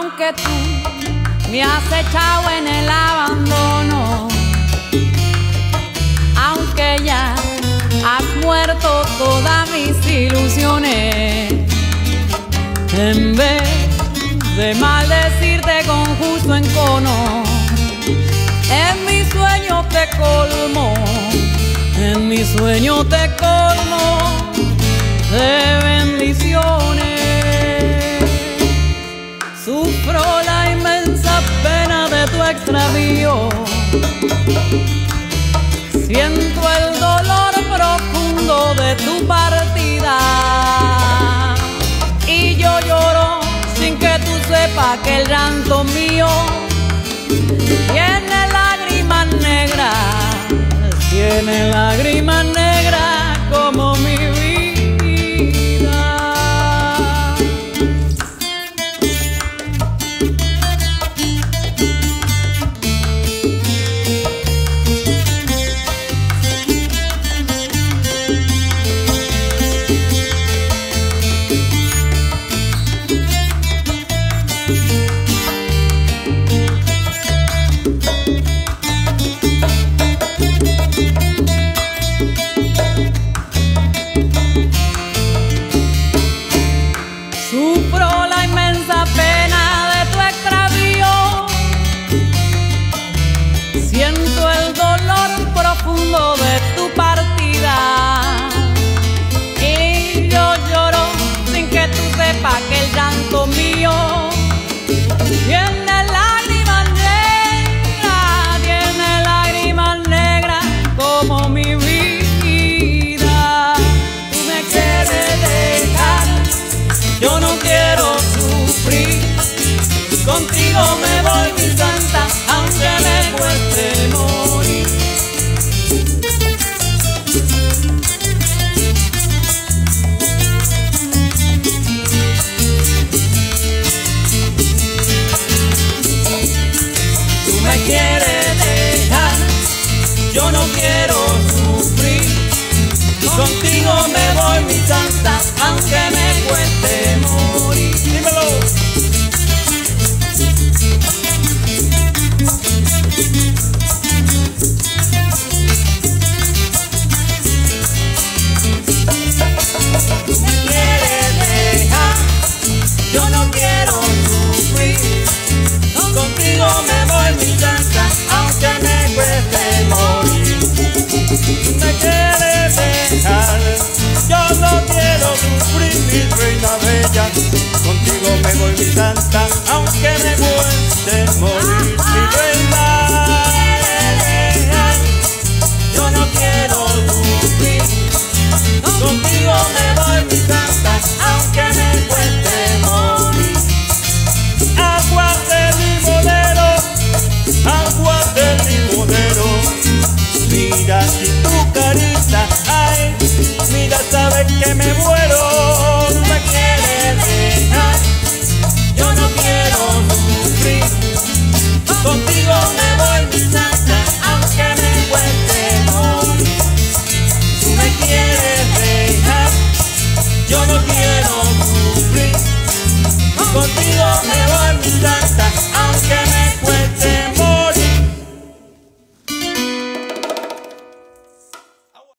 aunque tú me has echado en el abandono, aunque ya has muerto todas mis ilusiones, en vez de maldecirte con justo encono, en mi sueño te colmo, en mi sueño te colmo de bendiciones. Sufro la inmensa pena de tu extravío, siento el dolor profundo de tu partida, y yo lloro sin que tú sepas que el llanto mío tiene lágrimas negras, tiene lágrimas negras como mi vida. Sufro la inmensa pena de tu extravío, siento el dolor profundo de tu partida, y yo lloro sin que tú sepas que el llanto mío tiene lágrimas negras como mi vida. Tú me quieres dejar, yo no quiero sufrir, contigo me voy mi santa, aunque me cueste morir. Tú me quieres dejar, yo no quiero sufrir, contigo me voy mi santa, aunque me cueste morir. Dímelo. Tú me quieres dejar, yo no quiero sufrir, contigo me voy mi santa, aunque me cueste morir. Tú me quieres dejar, yo no quiero sufrir, mi reina bella, contigo me voy mi santa, aunque me cueste morir. Mi reina, yo no quiero sufrir, contigo me voy mi santa, aunque me cueste morir. Agua del limonero, agua del limonero, mira si tu carita, ay, mira, sabes que me muero. Tú me quieres dejar, yo no quiero sufrir, contigo me voy mi santa, aunque me cueste morir. Tú me quieres dejar, yo no quiero sufrir, contigo me voy mi santa, aunque me